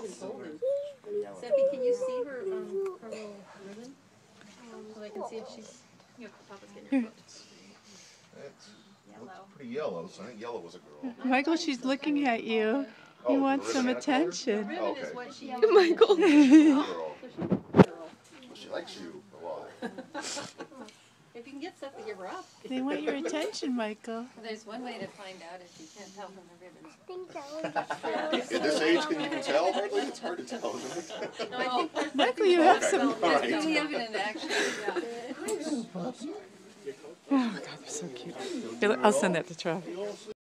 folding. Steffi, can you see her little ribbon? So I can see if she's. Papa's getting your foot. Looks pretty yellow, so I think yellow was a girl. Michael, she's looking at you. You want some attention. The ribbon is what she used. Michael. Well, she likes you a lot. If you can get stuff to give her up. They want your attention, Michael. There's one way to find out if you can't tell from the ribbons. At this age, can you even tell? Hardly. It's hard to tell, isn't it? No, I think Michael, you have Okay. some. All right. we have it in action. Yeah. Oh, God, they're so cute. Here, I'll send that to Travis.